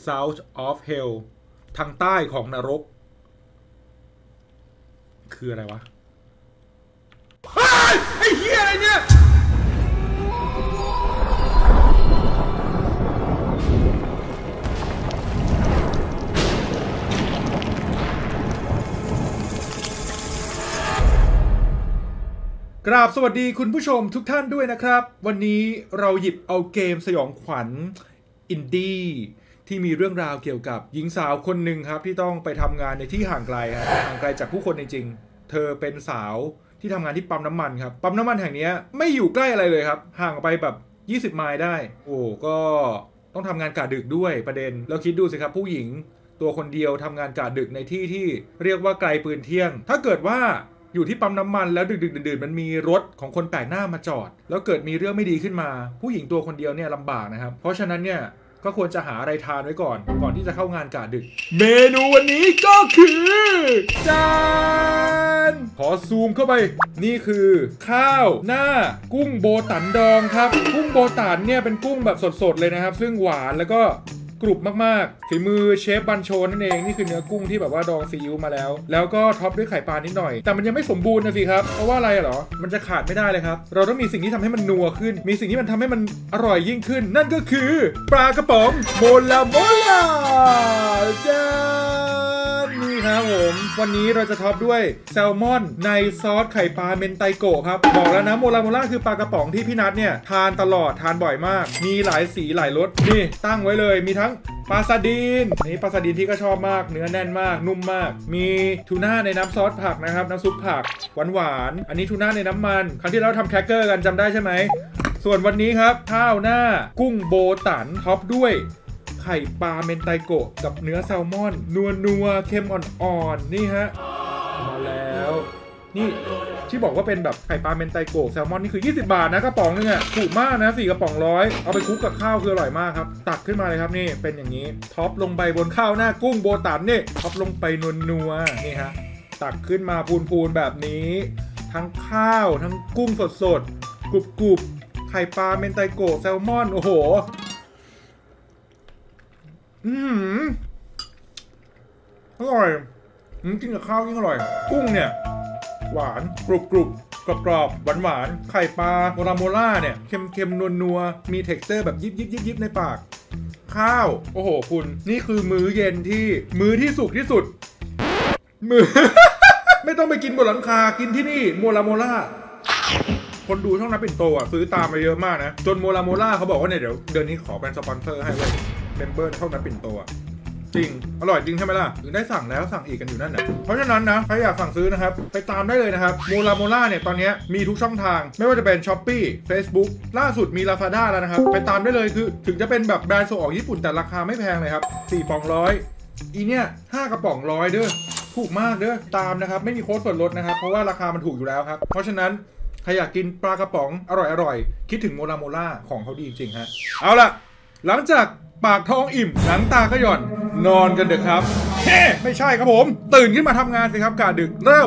South of Hell ทางใต้ของนรกคืออะไรวะไอ้เหี้ยอะไรเนี่ยกราบสวัสดีคุณผู้ชมทุกท่านด้วยนะครับวันนี้เราหยิบเอาเกมสยองขวัญอินดี้ที่มีเรื่องราวเกี่ยวกับหญิงสาวคนหนึ่งครับที่ต้องไปทำงานในที่ห่างไกลครับห่างไกลจากผู้คนจริงๆเธอเป็นสาวที่ทำงานที่ปั๊มน้ำมันครับปั๊มน้ำมันแห่งนี้ไม่อยู่ใกล้อะไรเลยครับห่างไปแบบ20 ไมล์ได้โอ้ก็ต้องทำงานกะดึกด้วยประเด็นแล้วคิดดูสิครับผู้หญิงตัวคนเดียวทำงานกะดึกในที่ที่เรียกว่าไกลปืนเที่ยงถ้าเกิดว่าอยู่ที่ปั๊มน้ำมันแล้วดึกๆดื่นๆมันมีรถของคนแปลกหน้ามาจอดแล้วเกิดมีเรื่องไม่ดีขึ้นมาผู้หญิงตัวคนเดียวเนี่ยลำบากนะครับเพราะฉะนั้นเนี่ยก็ควรจะหาอะไรทานไว้ก่อนที่จะเข้างานกะดึกเมนูวันนี้ก็คือจานขอซูมเข้าไปนี่คือข้าวหน้ากุ้งโบตันดองครับกุ้งโบตันเนี่ยเป็นกุ้งแบบสดๆเลยนะครับซึ่งหวานแล้วก็กรุบมากๆฝีมือเชฟบันโชนั่นเองนี่คือเนื้อกุ้งที่แบบว่าดองซีอิ๊วมาแล้วก็ท็อปด้วยไข่ปลานิดหน่อยแต่มันยังไม่สมบูรณ์นะสิครับเพราะว่าอะไรเหรอมันจะขาดไม่ได้เลยครับเราต้องมีสิ่งที่ทำให้มันนัวขึ้นมีสิ่งที่มันทำให้มันอร่อยยิ่งขึ้นนั่นก็คือปลากระป๋องโมลาจ้านี่ครับผมวันนี้เราจะท็อปด้วยแซลมอนในซอสไข่ปลาเมนไตโกะครับบอกแล้วนะโมลาคือปลากระป๋องที่พี่นัทเนี่ยทานตลอดทานบ่อยมากมีหลายสีหลายรสนี่ตั้งไว้เลยมีทั้งปลาซาดีนนี่ปลาซาดีนที่ก็ชอบมากเนื้อแน่นมากนุ่มมากมีทูน่าในน้ำซอสผักนะครับน้ำซุปผักหวานอันนี้ทูน่าในน้ำมันครั้งที่เราทำแครกเกอร์กันจำได้ใช่ไหมส่วนวันนี้ครับข้าวหน้ากุ้งโบตันท็อปด้วยไข่ปลาเมนไตโกะกับเนื้อแซลมอนนัวเค็มอ่อนๆนี่ฮะมาแล้วนี่ที่บอกว่าเป็นแบบไข่ปลาเมนไตโกะแซลมอนนี่คือ20 บาทนะกระป๋องนึงอ่ะถูกมากนะ4 กระป๋อง100เอาไปคลุกกับข้าวคืออร่อยมากครับตักขึ้นมาเลยครับนี่เป็นอย่างนี้ท็อปลงไปบนข้าวหน้ากุ้งโบตันนี่ท็อปลงไปนัวนี่ฮะตักขึ้นมาพูนๆแบบนี้ทั้งข้าวทั้งกุ้งสดๆกรุบๆไข่ปลาเมนไตโกะแซลมอนโอ้โหอร่อยกินกับข้าวยิ่งอร่อยกุ้งเนี่ยหวานกรุบกรอบหวานไข่ปลาโมล่าเนี่ยเค็มนัวมีเท็กเจอร์แบบยิบในปากข้าวโอ้โหคุณนี่คือมื้อเย็นที่มื้อที่สุกที่สุดมื้อ ไม่ต้องไปกินบนหลังคากินที่นี่โมล่าคนดูช่องนับปิ่นโตอ่ะซื้อตามมาเยอะมากนะจนโมล่าเขาบอกว่าเนี่ยเดี๋ยวเดือนนี้ขอเป็นสปอนเซอร์ให้เลยเมมเบอร์ช่องนับปิ่นโตอ่ะจริงอร่อยจริงใช่ไหมล่ะถึงได้สั่งแล้วสั่งอีกกันอยู่นั่นแหละเพราะฉะนั้นนะใครอยากสั่งซื้อนะครับไปตามได้เลยนะครับโมล่าเนี่ยตอนนี้มีทุกช่องทางไม่ว่าจะเป็น Shopee Facebook ล่าสุดมี Lazada แล้วนะครับไปตามได้เลยคือถึงจะเป็นแบบแบรนด์ส่งออกญี่ปุ่นแต่ราคาไม่แพงเลยครับ4 ปอง100อีเนี่ย5 กระป๋อง100เด้อถูกมากเด้อตามนะครับไม่มีโค้ดส่วนลดนะครับเพราะว่าราคามันถูกอยู่แล้วครับเพราะฉะนั้นใครอยากกินปลากระป๋องอร่อยคิดถึงโมล่าของเขาดีจริงฮะเอาล่ะหลังจากปากท้องอิ่มหนังตาก็หย่อนนอนกันเถอะครับเฮ้ไม่ใช่ครับผมตื่นขึ้นมาทำงานสิครับกะดึกเริ่ม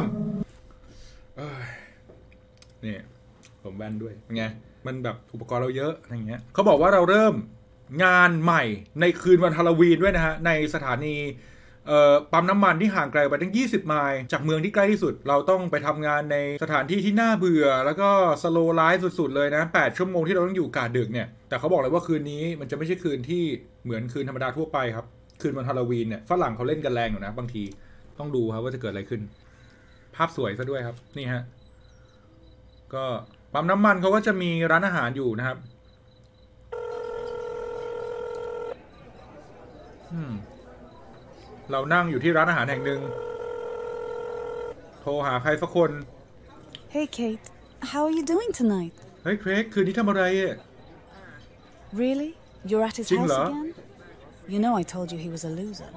นี่ผมแว่นด้วยไงมันแบบอุปกรณ์เราเยอะอะไรเงี้ยเขาบอกว่าเราเริ่มงานใหม่ในคืนวันฮาโลวีนด้วยนะฮะในสถานีปั๊มน้ำมันที่ห่างไกลไปตั้ง20 ไมล์จากเมืองที่ใกล้ที่สุดเราต้องไปทำงานในสถานที่ที่น่าเบื่อแล้วก็สโลว์ไลฟ์สุดๆเลยนะ8 ชั่วโมงที่เราต้องอยู่กะดึกเนี่ยแต่เขาบอกเลยว่าคืนนี้มันจะไม่ใช่คืนที่เหมือนคืนธรรมดาทั่วไปครับคืนวันฮาโลวีนเนี่ยฝรั่งเขาเล่นกันแรงอยู่นะบางทีต้องดูครับว่าจะเกิดอะไรขึ้นภาพสวยซะด้วยครับนี่ฮะก็ปั๊มน้ำมันเขาก็จะมีร้านอาหารอยู่นะครับเรานั่งอยู่ที่ร้านอาหารแห่งหนึ่งโทรหาใครสักคน Hey Kate, how are you doing tonight? เฮ้ยเครกคืนนี้ทำอะไรอ่ะ Really? You're at his house again? You know I told you he was a loser.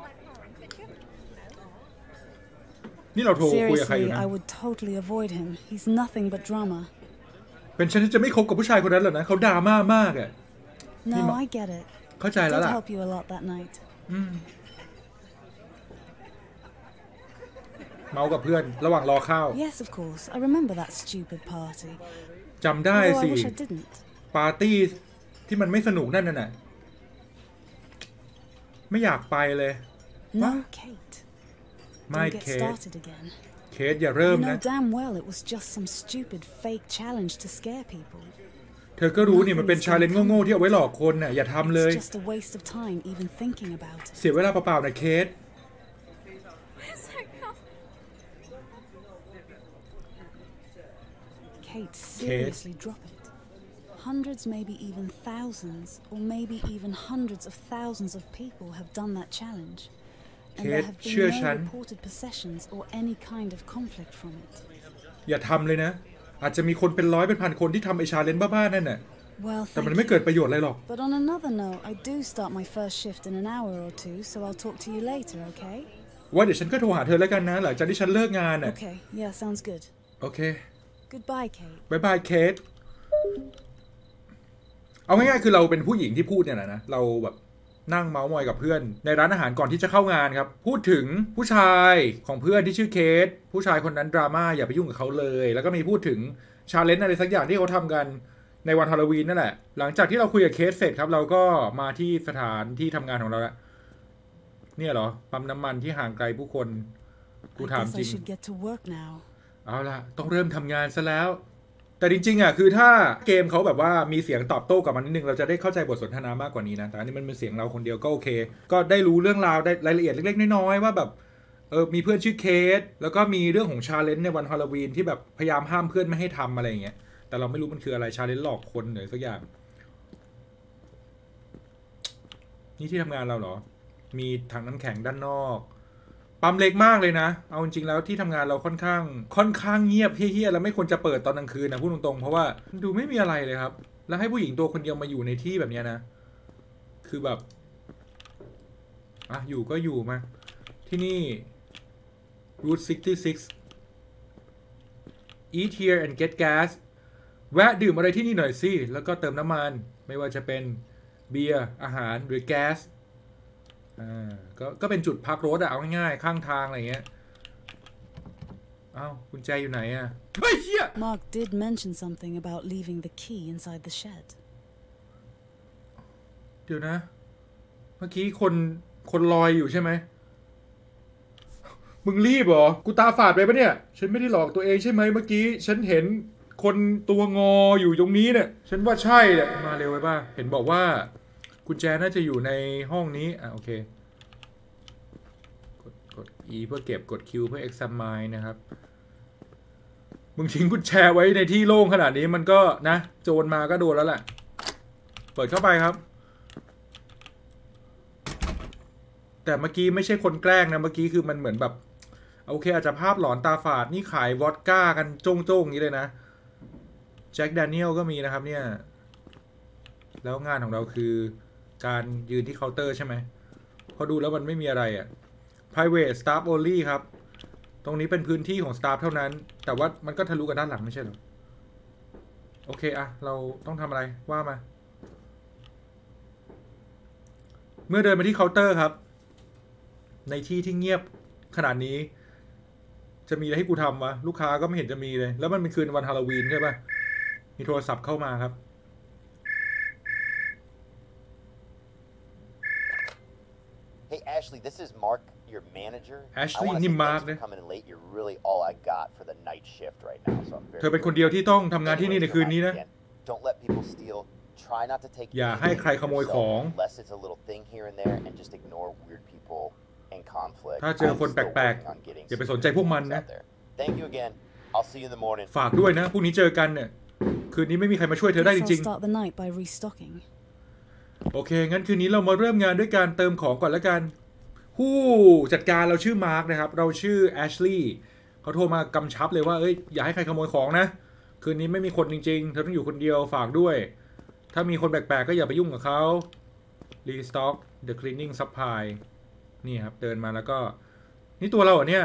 นี่เราโทรคุยกับใครอยู่นะ Seriously, I would totally avoid him. He's nothing but drama. เป็นฉันที่จะไม่คบกับผู้ชายคนนั้นหรอกนะเขาดราม่ามากอ่ะ No, I get it. เข้าใจแล้วล่ะ Did help you a lot that night. เมากับเพื่อนระหว่างรอข้าว Yes, of course. I remember that stupid party. จำได้สิ I wish I didn't. ปาร์ตี้ที่มันไม่สนุกนั่นน่ะไม่อยากไปเลย No, Kate. ไม่ Don't เค get ท started again. เคทอย่าเริ่ม You นะ know damn well it was just some stupid fake challenge to scare people. เธอก็รู้นี่มันเป็นชาเลนจ์โง่ๆที่เอาไว้หลอกคนน่ะอย่าทำเลย It's just a waste of time even thinking about it. เสียเวลาเปล่าๆนะเคท Kate, seriously drop it. Hundreds, maybe even thousands, or maybe even hundreds of thousands of people have done that challenge. And there have been no reported possessions or any kind of conflict from it. อย่าทำเลยนะอาจจะมีคนเป็นร้อยเป็นพันคนที่ทำไอชาเลนจ์บ้าๆนั่นน่ะ Well, แต่มันไม่เกิดประโยชน์อะไรหรอก But on another note, I do start my first shift in an hour or two, so I'll talk to you later, okay? ว่าเดี๋ยวฉันก็โทรหาเธอแล้วกันนะหลังจากที่ฉันเลิกงานน่ะ Okay, yeah, sounds good. โอเค Goodbye, Kate. บายบายเคทเอาง่ายๆคือเราเป็นผู้หญิงที่พูดเนี่ยแหละนะเราแบบนั่งเมาส์มอยกับเพื่อนในร้านอาหารก่อนที่จะเข้างานครับพูดถึงผู้ชายของเพื่อนที่ชื่อเคทผู้ชายคนนั้นดราม่าอย่าไปยุ่งกับเขาเลยแล้วก็มีพูดถึงชาเลนจ์อะไรสักอย่างที่เขาทำกันในวันฮาโลวีนนั่นแหละหลังจากที่เราคุยกับเคทเสร็จครับเราก็มาที่สถานที่ทำงานของเราแล้วเนี่ยเหรอปั๊มน้ำมันที่ห่างไกลผู้คนกูถามจริงเอาล่ะต้องเริ่มทำงานซะแล้วแต่จริงๆอ่ะคือถ้าเกมเขาแบบว่ามีเสียงตอบโต้กับมันนิดนึงเราจะได้เข้าใจบทสนทนามากกว่านี้นะแต่อันนี้มันเป็นเสียงเราคนเดียวก็โอเคก็ได้รู้เรื่องราวได้รายละเอียดเล็กๆน้อยๆว่าแบบมีเพื่อนชื่อเคทแล้วก็มีเรื่องของชาเลนจ์ในวันฮาโลวีนที่แบบพยายามห้ามเพื่อนไม่ให้ทำอะไรอย่างเงี้ยแต่เราไม่รู้มันคืออะไรชาเลนจ์หลอกคนหรือสักอย่างนี่ที่ทำงานเราเหรอมีถังน้ำแข็งด้านนอกปั๊มเล็กมากเลยนะเอาจริงๆแล้วที่ทำงานเราค่อนข้างเงียบเฮี้ยๆแล้วไม่ควรจะเปิดตอนกลางคืนนะพูดตรงๆเพราะว่าดูไม่มีอะไรเลยครับแล้วให้ผู้หญิงตัวคนเดียวมาอยู่ในที่แบบนี้นะคือแบบอยู่ก็อยู่มาที่นี่ Route 66 Eat here and get gas แวะดื่มอะไรที่นี่หน่อยสิแล้วก็เติมน้ำมันไม่ว่าจะเป็นเบียร์อาหารหรือแก๊สก็เป็นจุดพักรถเอาง่ายๆข้างทางอะไรเงี้ยกุญแจอยู่ไหนอะเฮ้ยเหี้ย Mark did mention something about leaving the key inside the shed เดี๋ยวนะเมื่อกี้คนลอยอยู่ใช่ไหมมึงรีบเหรอกูตาฝาดไปปะเนี่ยฉันไม่ได้หลอกตัวเองใช่ไหมเมื่อกี้ฉันเห็นคนตัวงออยู่ตรงนี้เนี่ยฉันว่าใช่แหละมาเร็วไปป่ะเห็นบอกว่ากุญแจน่าจะอยู่ในห้องนี้โอเคกด E เพื่อเก็บกด Q เพื่อ examine นะครับมึงทิ้งกุญแจไว้ในที่โล่งขนาดนี้มันก็นะโจรมาก็โดนแล้วแหละเปิดเข้าไปครับแต่เมื่อกี้ไม่ใช่คนแกล้งนะเมื่อกี้คือมันเหมือนแบบโอเคอาจจะภาพหลอนตาฝาดนี่ขายวอดก้ากันโจ้งๆอย่างนี้เลยนะแจ็คแดเนียลก็มีนะครับเนี่ยแล้วงานของเราคือการยืนที่เคาน์เตอร์ใช่ไหมพอดูแล้วมันไม่มีอะไรprivate staff only ครับตรงนี้เป็นพื้นที่ของ staff เท่านั้นแต่ว่ามันก็ทะลุกันด้านหลังไม่ใช่หรอโอเคเราต้องทำอะไรว่ามาเมื่อเดินมาที่เคาน์เตอร์ครับในที่ที่เงียบขนาดนี้จะมีอะไรให้กูทำวะลูกค้าก็ไม่เห็นจะมีเลยแล้วมันเป็นคืนวันฮาโลวีนใช่ป่ะมีโทรศัพท์เข้ามาครับ Hey Ashley, this is Mark, your manager. Ashley นี่มาร์กนะ Coming in late. You're really all I got for the night shift right now. So I'm very. เธอเป็นคนเดียวที่ต้องทำงานที่นี่ในคืนนี้นะ Don't let people steal. Try not to take. อย่าให้ใครขโมยของ Unless it's a little thing here and there, and just ignore weird people and conflict. ถ้าเจอคนแปลกๆอย่าไปสนใจพวกมันนะ Thank you again. I'll see you in the morning. ฝากด้วยนะพรุ่งนี้เจอกันเนี่ยคืนนี้ไม่มีใครมาช่วยเธอได้จริงๆโอเคงั้นคืนนี้เรามาเริ่มงานด้วยการเติมของก่อนแล้วกันผู้จัดการเราชื่อมาร์คนะครับเราชื่อแอชลีย์เขาโทรมากำชับเลยว่าอย่าให้ใครขโมยของนะคืนนี้ไม่มีคนจริงๆเธอต้องอยู่คนเดียวฝากด้วยถ้ามีคนแปลกๆก็อย่าไปยุ่งกับเขา Restock the cleaning supply นี่ครับเดินมาแล้วก็นี่ตัวเราเนี่ย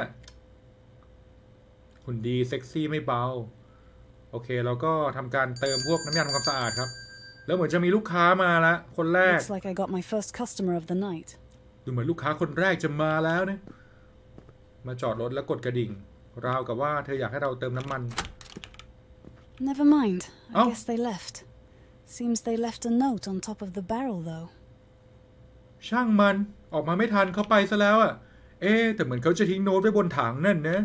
หุ่นดีเซ็กซี่ไม่เบาโอเคเราก็ทำการเติมพวกน้ำยาทำความสะอาดครับแล้วเหมือนจะมีลูกค้ามาละคนแรก Looks like I got my first customer of the night. ดูเหมือนลูกค้าคนแรกจะมาแล้วนะมาจอดรถแล้วกดกระดิ่งราวกับว่าเธออยากให้เราเติมน้ำมัน Never mind. I guess they left. Seems they left a note on top of the barrel though. ช่างมันออกมาไม่ทันเขาไปซะแล้วอ่ะแต่เหมือนเขาจะทิ้งโน้ตไว้บนถังนั่นนะ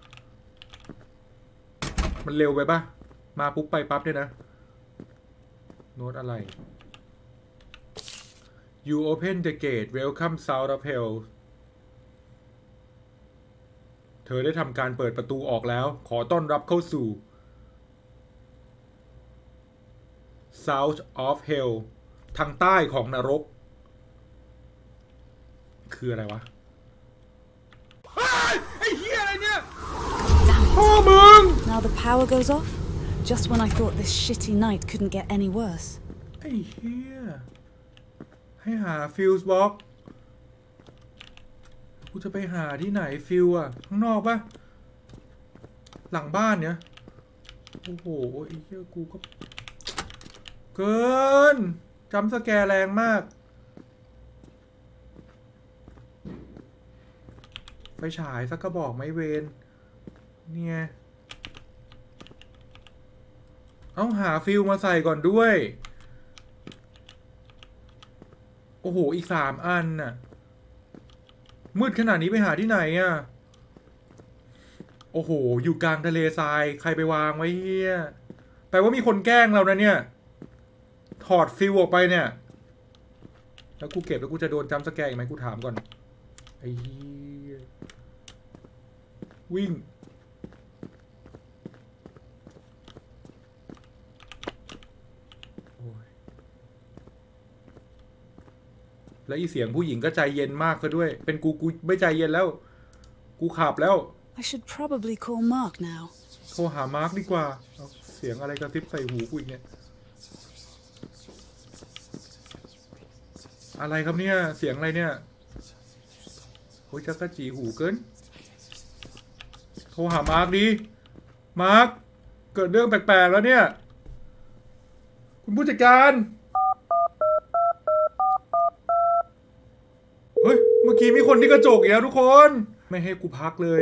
มันเร็วไปปะมาปุ๊บไปปั๊บเนี่ยนะโน้ตอะไร You open the gate welcome South of Hell เธอได้ทำการเปิดประตูออกแล้วขอต้อนรับเข้าสู่ South of Hell ทางใต้ของนรกคืออะไรวะไอ้เหี้ยอะไรเนี่ยพ่อมึง Now the power goes off just when I thought this shitty night couldn't get any worse ไอ้เหี้ยให้หาฟิวส์บ็อกกูจะไปหาที่ไหนฟิวอ่ะข้างนอกปะหลังบ้านเนี่ยโอ้โหไอ้เหี้ยกูก็เกินจำสแกร์แรงมากไฟฉายสักกระบอกไม่เวนเนี่ยเอาหาฟิวมาใส่ก่อนด้วยโอ้โหอีก3 อันน่ะมืดขนาดนี้ไปหาที่ไหนอ่ะโอ้โหอยู่กลางทะเลทรายใครไปวางไว้เฮียแปลว่ามีคนแกล้งเรานะเนี่ยถอดฟิวออกไปเนี่ยแล้วกูเก็บแล้วกูจะโดนจำสแกร์อีกไหมกูถามก่อนไอ้เฮียวิ่งแล้วอีเสียงผู้หญิงก็ใจเย็นมากซะด้วยเป็นกูไม่ใจเย็นแล้วกูขับแล้ว I should probably call Mark now โทรหามาร์คดีกว่าเสียงอะไรกระซิบใส่หูกูอีกเนี่ยอะไรครับเนี่ยเสียงอะไรเนี่ยโอ้ยจักรจีหูเกินโทรหามาร์คดีมาร์คเกิดเรื่องแปลกๆแล้วเนี่ยคุณผู้จัดการเฮ้ยเมื่อกี้มีคนที่กระจกอีกแล้วทุกคนไม่ให้กูพักเลย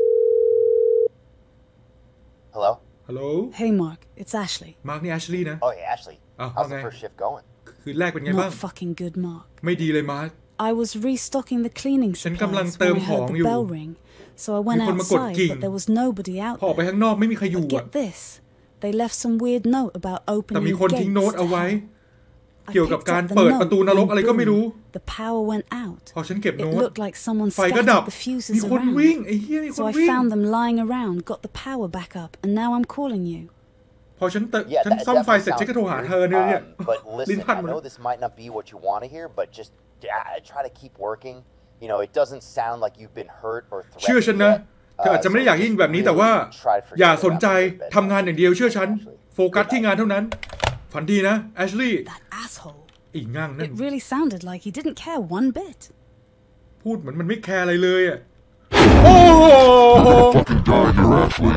Hello? Hello? Hey Mark, it's Ashley. Mark นี่ Ashley นะ Oh, hey, Ashley. How's the first shift going? คืนแรกเป็นไงบ้าง Not fucking good, Mark. ไม่ดีเลยมาร์ค I was restocking the cleaning ฉันกำลัง supplies เติ when ม I ของ heard อยู่ the bell ring, so I went มีคนมากด outside, กิ่ง but there was nobody out พอออกไป there. ข้างนอกไม่มีใครอยู่ But อ่ะ get this, they left some weird note about แต่ opening มี the คนทิ้ง gates โน้ต to เอาไว้ hell. I เกี่ยวกับ picked การ up the เปิดประตู note นรก and อะไรก็ไม่รู้ boom, the power went out. พอฉันเก็บ It โน้ต looked like someone ไฟก็ดับ scattered the fuses มีคนวิ่ง around. ไอ้เหี้ยมีคน So I วิ่ง found them lying around, got the power back up, and now I'm calling you. พอฉัน Yeah, ฉัน that ซ่อมไฟ definitely เสร็จฉัน sounds ก็โทรหา weird. เธอเนี่ย But ลิ้น listen, พัน I หมด know this might not be what you want to hear, but just try to keep working. You know, it doesn't sound like you've been hurt or เชื่อฉัน threatened นะ yet. เธออาจจะไม่ได้อยากยิ่งแบบนี้แต่ว่าอย่าสนใจทำงานอย่างเดียวเชื่อฉันโฟกัสที่งานเท่านั้นฝันดีนะแอชลีย์ That asshole. อีง่างนั่น It really sounded like he didn't care one bit. พูดเหมือนมันไม่แคร์อะไรเลยอ่ะโอ้โห fucking die here, Ashley.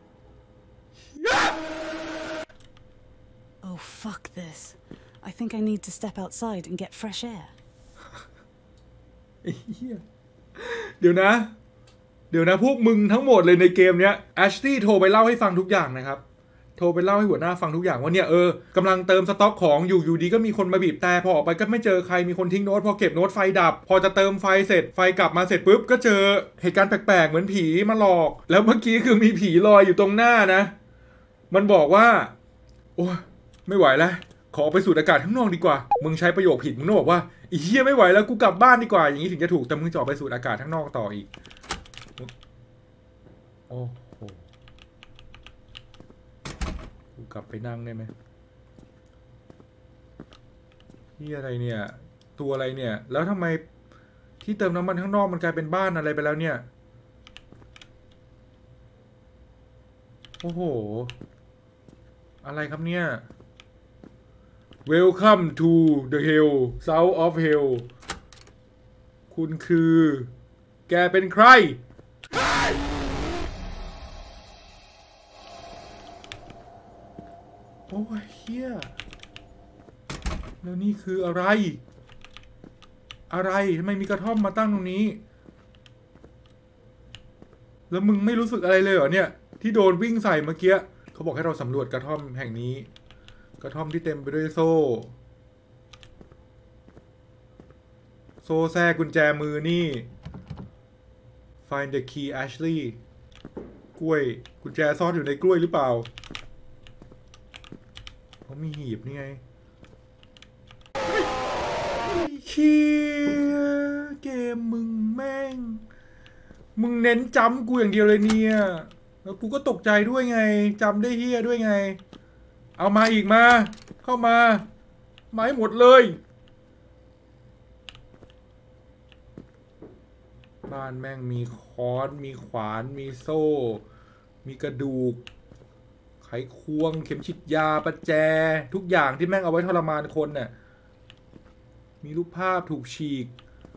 Oh, fuck this. I think I need to step outside and get fresh air. เดี๋ยวนะพวกมึงทั้งหมดเลยในเกมเนี้ยแอชลีย์โทรไปเล่าให้ฟังทุกอย่างนะครับโทรไปเล่าให้หัวหน้าฟังทุกอย่างว่าเนี่ยกำลังเติมสต็อกของอยู่ดีก็มีคนมาบีบแต่พอออกไปก็ไม่เจอใครมีคนทิ้งโน้ตพอเก็บโน้ตไฟดับพอจะเติมไฟเสร็จไฟกลับมาเสร็จปุ๊บก็เจอเหตุการณ์แปลกๆเหมือนผีมาหลอกแล้วเมื่อกี้คือมีผีลอยอยู่ตรงหน้านะมันบอกว่าโอ้ไม่ไหวแล้วขอไปสูดอากาศข้างนอกดีกว่ามึงใช้ประโยคผิดมึงต้องบอกว่าไอ้เหี้ยไม่ไหวแล้วกูกลับบ้านดีกว่าอย่างนี้ถึงจะถูกแต่มึงจะออกไปสูดอากาศข้างนอกต่ออีกโอ้โหกูกลับไปนั่งได้ไหมนี่อะไรเนี่ยตัวอะไรเนี่ยแล้วทำไมที่เติมน้ำมันข้างนอกมันกลายเป็นบ้านอะไรไปแล้วเนี่ยโอ้โหอะไรครับเนี่ย Welcome to the Hell South of Hell คุณคือแกเป็นใครโอ้ยเฮียแล้วนี่คืออะไรทำไมมีกระท่อมมาตั้งตรงนี้แล้วมึงไม่รู้สึกอะไรเลยเหรอเนี่ยที่โดนวิ่งใส่เมื่อกี้เขาบอกให้เราสำรวจกระท่อมแห่งนี้กระท่อมที่เต็มไปด้วยโซ่โซ่แทรกกุญแจมือนี่ Find the key Ashley กล้วยกุญแจซ่อนอยู่ในกล้วยหรือเปล่าเขามีหีบนี่ไงเชี่ยเกมมึงแม่งมึงเน้นจำกูอย่างเดียวเลยเนี่ยแล้วกูก็ตกใจด้วยไงจำได้เฮียด้วยไงเอามาอีกมาเข้ามาไม้หมดเลยบ้านแม่งมีค้อนมีขวานมีโซ่มีกระดูกไขควงเข็มฉีดยาประแจทุกอย่างที่แม่งเอาไว้ทรมานคนน่ะมีรูปภาพถูกฉีก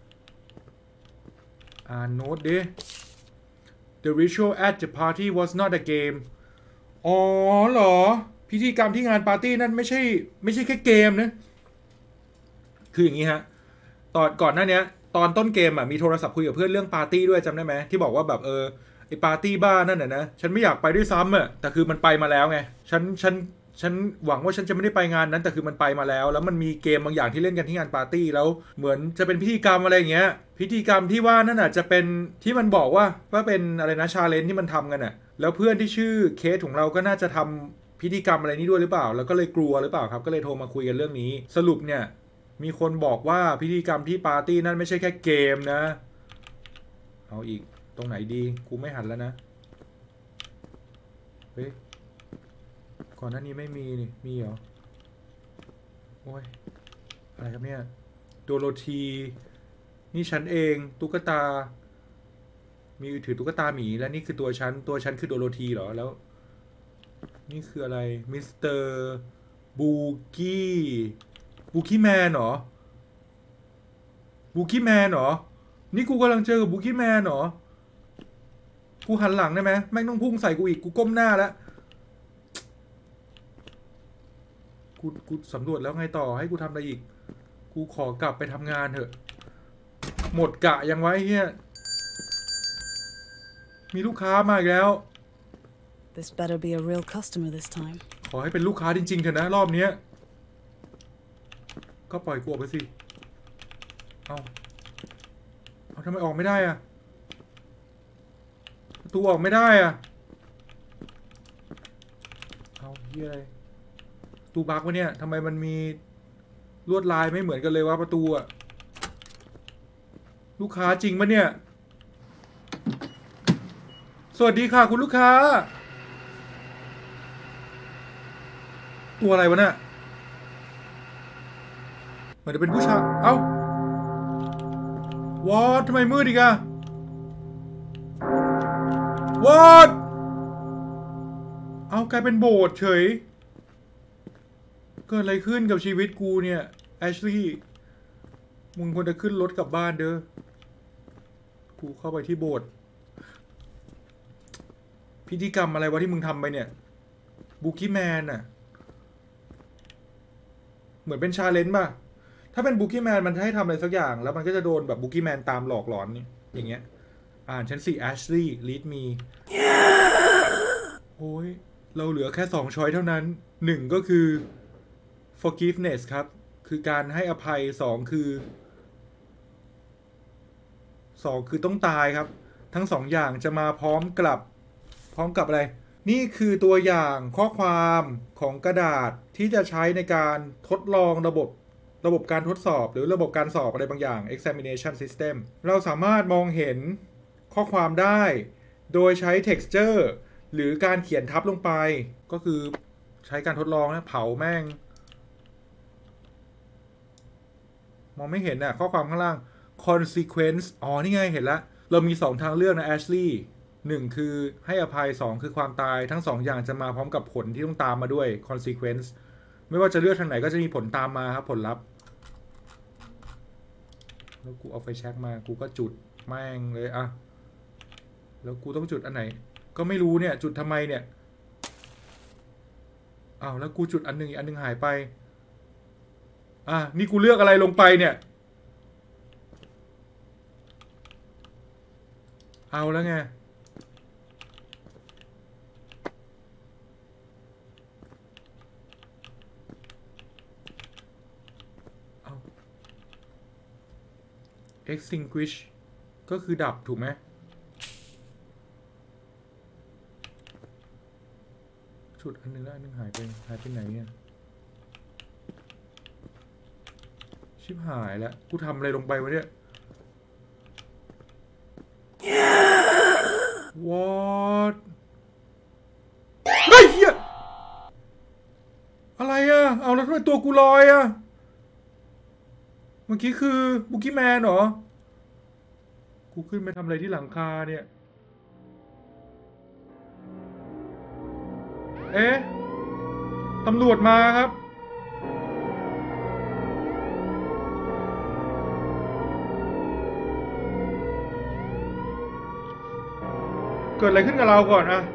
อ่านโน้ตดิ The ritual at the party was not a game อ๋อเหรอพิธีกรรมที่งานปาร์ตี้นั่นไม่ใช่แค่เกมนะคืออย่างนี้ฮะตอนก่อนหน้านี้ตอนต้นเกมอ่ะมีโทรศัพท์คุยกับเพื่อนเรื่องปาร์ตี้ด้วยจำได้ไหมที่บอกว่าแบบไอปาร์ตี้บ้านั่นน่ะนะฉันไม่อยากไปด้วยซ้ำอ่ะแต่คือมันไปมาแล้วไงฉันหวังว่าฉันจะไม่ได้ไปงานนั้นแต่คือมันไปมาแล้วมันมีเกมบางอย่างที่เล่นกันที่งานปาร์ตี้แล้วเหมือนจะเป็นพิธีกรรมอะไรอย่างเงี้ยพิธีกรรมที่ว่านั่นน่ะจะเป็นที่มันบอกว่าเป็นอะไรนะชาเลนจ์ที่มันทำกันอ่ะแล้วเพื่อนที่ชื่อเคสของเราก็น่าจะทำพิธีกรรมอะไรนี้ด้วยหรือเปล่าแล้วก็เลยกลัวหรือเปล่าครับก็เลยโทรมาคุยกันเรื่องนี้สรุปเนี่ยมีคนบอกว่าพิธีกรรมที่ปาร์ตี้นั่นไม่ใช่แค่เกมนะเอาอีกตรงไหนดีกูไม่หันแล้วนะเฮ้ยก่อนหน้านี้ไม่มีนี่มีเหรอโอ้ยอะไรครับเนี่ยโดโรธีนี่ฉันเองตุ๊กตามีถือตุ๊กตาหมีและนี่คือตัวฉันคือโดโรธีเหรอแล้วนี่คืออะไรมิสเตอร์บูกี้แมนเหรอบูกี้แมนเหรอนี่กูกำลังเจอกับบูกี้แมนเหรอกูหันหลังได้ไหมแม่งต้องพุ่งใส่กูอีกกูก้มหน้าแล้วกูสำรวจแล้วไงต่อให้กูทำอะไรอีกกูขอกลับไปทำงานเถอะหมดกะยังไว้เฮียมีลูกค้ามาอีกแล้ว This better be a real customer this time ขอให้เป็นลูกค้าจริงๆเถอะนะรอบนี้ก็ปล่อยกูออกไปสิเอาทำไมออกไม่ได้อะประตูออกไม่ได้อะเอาเฮียอะไรประตูบั๊กวะเนี่ยทำไมมันมีลวดลายไม่เหมือนกันเลยวะประตูอะลูกค้าจริงปะเนี่ยสวัสดีค่ะคุณลูกค้าตัวอะไรวะเนี่ยเหมือนจะเป็นผู้ชายเอ้าวอดทำไมมืดอีกอะวอดเอากลายเป็นโบสถ์เฉยเกิดอะไรขึ้นกับชีวิตกูเนี่ยแอชลี่มึงควรจะขึ้นรถกลับบ้านเด้อกูเข้าไปที่โบสถ์พิธีกรรมอะไรวะที่มึงทำไปเนี่ยบุกี้แมนอะเหมือนเป็นชาเลนจ์ป่ะถ้าเป็นบุกี้แมนมันจะให้ทำอะไรสักอย่างแล้วมันก็จะโดนแบบบุกี้แมนตามหลอกหลอนนี่อย่างเงี้ยอ่านฉันสิแอชลีย์ลีดมีโอ้ยเราเหลือแค่2ช้อยเท่านั้น1ก็คือ forgiveness ครับคือการให้อภัย2คือต้องตายครับทั้ง2อย่างจะมาพร้อมกับอะไรนี่คือตัวอย่างข้อความของกระดาษที่จะใช้ในการทดลองระบบการทดสอบหรือระบบการสอบอะไรบางอย่าง examination system เราสามารถมองเห็นข้อความได้โดยใช้ texture หรือการเขียนทับลงไปก็คือใช้การทดลองนะเผาแม่งมองไม่เห็นน่ะข้อความข้างล่าง consequence อ๋อนี่ไงเห็นละเรามี2ทางเลือกนะ Ashley 1คือให้อภัย2คือความตายทั้ง2อย่างจะมาพร้อมกับผลที่ต้องตามมาด้วย consequence ไม่ว่าจะเลือกทางไหนก็จะมีผลตามมาครับผลลัพธ์แล้วกูเอาไฟแช็กมากูก็จุดแม่งเลยอะแล้วกูต้องจุดอันไหนก็ไม่รู้เนี่ยจุดทำไมเนี่ยอ้าวแล้วกูจุดอันนึงอีกอันนึงหายไปนี่กูเลือกอะไรลงไปเนี่ยเอาแล้วไง extinguish ก็คือดับถูกไหมชุดอันนึงแล้วอันนึงหายไปไหนเนี่ยชิบหายแล้วกูทำอะไรลงไปวะเนี่ย What เฮ้ยเหี้ยอะไรอ่ะเอาแล้วทำไมตัวกูลอยอ่ะเมื่อกี้คือบุกี้แมนเหรอกูขึ้นไปทำอะไรที่หลังคาเนี่ยเอ๊ะตำรวจมาครับเกิดอะไรขึ้นกับเราก่อนอะ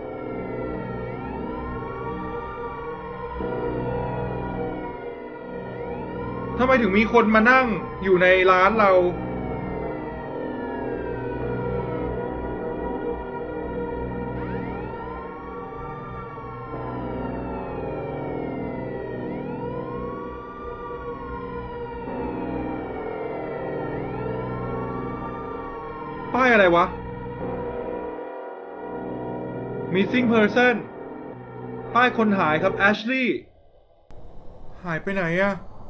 ทำไมถึงมีคนมานั่งอยู่ในร้านเราป้ายอะไรวะ missing person ป้ายคนหายครับ Ashley หายไปไหนอะ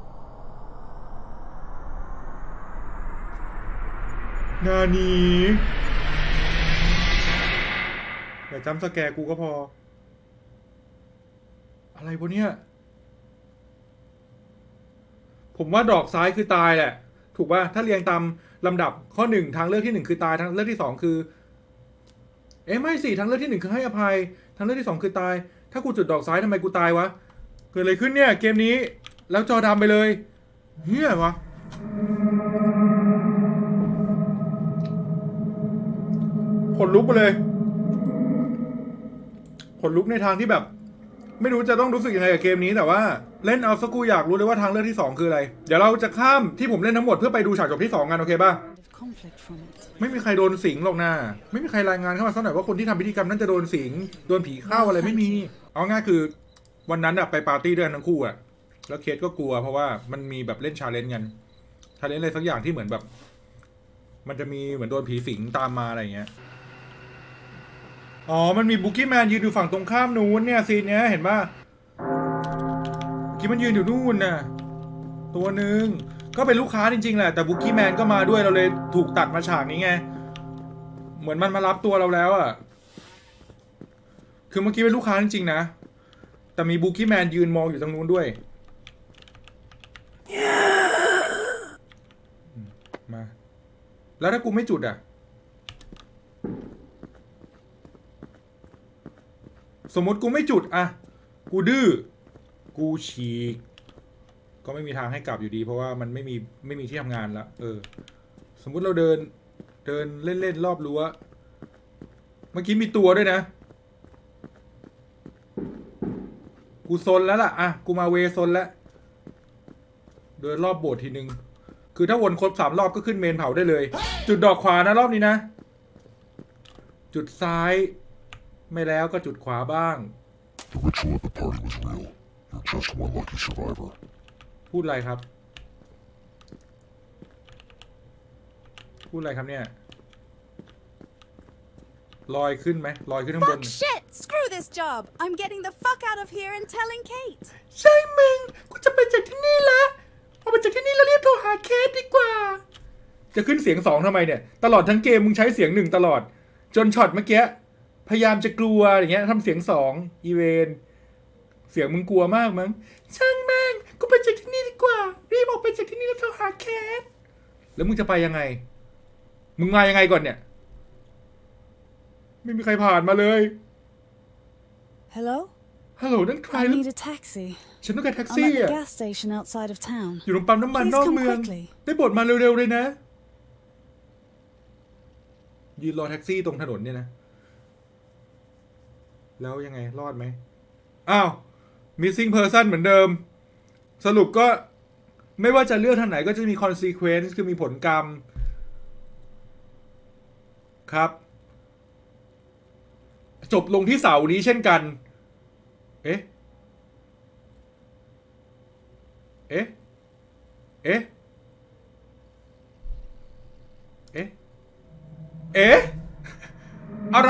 นานีอย่าจำสแกร์กูก็พออะไรวะเนี่ยผมว่าดอกซ้ายคือตายแหละถูกป่ะถ้าเรียงตามลำดับข้อหนึ่งทางเลือกที่หนึ่งคือตายทางเลือกที่สองคือไม่สิทางเลือกที่หนึ่งคือให้อภัยทางเลือกที่สองคือตายถ้ากูจุดดอกซ้ายทำไมกูตายวะเกิดอะไรขึ้นเนี่ยเกมนี้แล้วจอดำไปเลยเฮียวะขนลุกไปเลยขนลุกในทางที่แบบไม่รู้จะต้องรู้สึกยังไงกับเกมนี้แต่ว่าเล่นเอาสักกูอยากรู้เลยว่าทางเลือกที่2คืออะไรเดี๋ยวเราจะข้ามที่ผมเล่นทั้งหมดเพื่อไปดูฉากจบที่2กันโอเคป่ะไม่มีใครโดนสิงหรอกนะไม่มีใครรายงานเข้ามาสักหน่อยว่าคนที่ทำพิธีกรรมนั้นจะโดนสิงโดนผีเข้าอะไรไม่มีเอาง่ายคือวันนั้นอะไปปาร์ตี้ด้วยทั้งคู่อะแล้วเคสก็กลัวเพราะว่ามันมีแบบเล่นชาเลนจ์กันชาเลนจ์อะไรสักอย่างที่เหมือนแบบมันจะมีเหมือนโดนผีสิงตามมาอะไรอย่างเงี้ยอ๋อมันมีบุกี้แมนยืนอยู่ฝั่งตรงข้ามนู้นเนี่ยซีนเนี้ยเห็นป่ะกี้มันยืนอยู่นู่นน่ะตัวหนึ่งก็เป็นลูกค้าจริงๆแหละแต่บุกี้แมนก็มาด้วยเราเลยถูกตัดมาฉากนี้ไงเหมือนมันมารับตัวเราแล้วอ่ะคือเมื่อกี้เป็นลูกค้าจริงๆนะแต่มีบุกี้แมนยืนมองอยู่ตรงนู้นด้วยมาแล้วถ้ากูไม่จุดอ่ะสมมติกูไม่จุดอะกูดื้อกูฉีกก็ไม่มีทางให้กลับอยู่ดีเพราะว่ามันไม่มีที่ทำงานแล้วสมมุติเราเดินเล่นๆรอบรั้วเมื่อกี้มีตัวด้วยนะกูซนแล้วล่ะอะกูมาเวซนแล้วเดินรอบโบสถ์ทีนึงคือถ้าวนครบ3 รอบก็ขึ้นเมนเผาได้เลยจุดดอกขวานะรอบนี้นะจุดซ้ายไม่แล้วก็จุดขวาบ้าง The ritual at the party was real. You're just one lucky survivor. พูดอะไรครับพูดอะไรครับเนี่ยลอยขึ้นไหมลอยขึ้นข้างบน Fuck shit! Screw this job! I'm getting the fuck out of here and telling Kate. ใช่มึงกูจะไปจากที่นี่ละเอาไปจากที่นี่แล้วรีบโทรหาเคสดีกว่าจะขึ้นเสียง2ทำไมเนี่ยตลอดทั้งเกมมึงใช้เสียง1ตลอดจนช็อตเมื่อกี้พยายามจะกลัวอย่างเงี้ยทำเสียง2อีเวนเสียงมึงกลัวมากมั้งช่างแม่งกูไปจากที่นี่ดีกว่ารีบออกไปจากที่นี่แล้วโทรหาเคสแล้วมึงจะไปยังไงมึงมายังไงก่อนเนี่ยไม่มีใครผ่านมาเลย Hello? ฮัลโหลนั่นใคร I ลูก need a taxi. ฉันต้องการแท็ก I'm ซี่ at อ่ะ the gas station outside of town. อยู่ตรงปั๊มน้ำมัน Please นอก come เมือง quickly. ได้บทมาเร็วๆเลยนะยืนรอแท็กซี่ตรงถนนเนี่ยนะแล้วยังไงรอดไหมอ้าว missing person เหมือนเดิมสรุปก็ไม่ว่าจะเลือกทางไหนก็จะมี consequence คือมีผลกรรมครับจบลงที่เสาร์นี้เช่นกันเอ๊ะเอ๊ะอะไร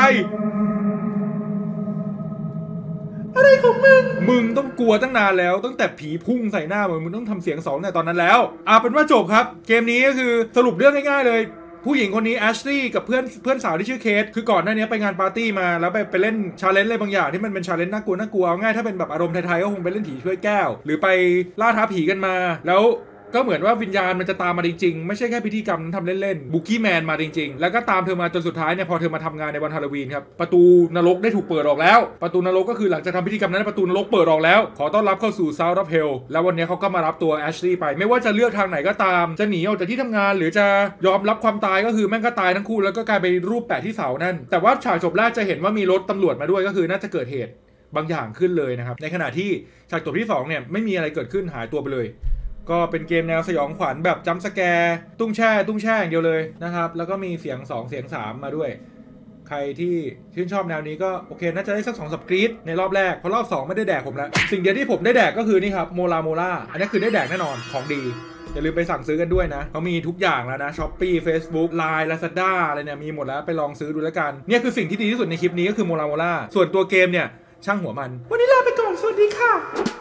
ของมึงต้องกลัวตั้งนานแล้วตั้งแต่ผีพุ่งใส่หน้ามึงต้องทำเสียง2ในตอนนั้นแล้วเป็นว่าจบครับเกมนี้ก็คือสรุปเรื่องง่ายๆเลยผู้หญิงคนนี้แอชลีย์กับเพื่อนสาวที่ชื่อเคทคือก่อนหน้านี้ไปงานปาร์ตี้มาแล้วไปเล่นชาเลนจ์อะไรบางอย่างที่มันเป็นชาเลนจ์น่ากลัวง่ายถ้าเป็นแบบอารมณ์ไทยๆก็คงไปเล่นผีช่วยแก้วหรือไปล่าท้าผีกันมาแล้วก็เหมือนว่าวิญญาณมันจะตามมาจริงๆไม่ใช่แค่พิธีกรรมทำเล่นๆบุกี้แมนมาจริงๆแล้วก็ตามเธอมาจนสุดท้ายเนี่ยพอเธอมาทำงานในวันฮาโลวีนครับประตูนรกได้ถูกเปิดออกแล้วประตูนรกก็คือหลังจากทำพิธีกรรมนั้นประตูนรกเปิดออกแล้วขอต้อนรับเข้าสู่ South of Hell แล้ววันนี้เขาก็มารับตัวแอชลีย์ไปไม่ว่าจะเลือกทางไหนก็ตามจะหนีออกจากที่ทำงานหรือจะยอมรับความตายก็คือแม่งก็ตายทั้งคู่แล้วก็กลายไปรูปแปะที่เสานั่นแต่ว่าฉากจบแรกจะเห็นว่ามีรถตำรวจมาด้วยก็คือน่าจะเกิดเหตุบางอย่างขึ้นเลยนะครับในขณะที่ฉากจบที่2เนี่ยไม่มีอะไรเกิดขึ้นหายตัวไปเลยก็เป็นเกมแนวสยองขวัญแบบจัมป์สแกร์ตุ้งแช่อย่างเดียวเลยนะครับแล้วก็มีเสียง2เสียง3มาด้วยใครที่ชื่นชอบแนวนี้ก็โอเคน่าจะได้สัก2 สับกรีดในรอบแรกเพราะรอบ2ไม่ได้แดกผมแล้วสิ่งเดียวที่ผมได้แดกก็คือนี่ครับโมลาอันนี้คือได้แดกแน่นอนของดีอย่าลืมไปสั่งซื้อกันด้วยนะเขามีทุกอย่างแล้วนะ Shopee Facebook Line Lazada อะไรเนี่ยมีหมดแล้วไปลองซื้อดูแล้วกันเนี่ยคือสิ่งที่ดีที่สุดในคลิปนี้ก็คือโมลาส่วนตัวเกมเนี่ยช่างหัวมันวันนี้ลาไปก่อนสวัสดีค่ะ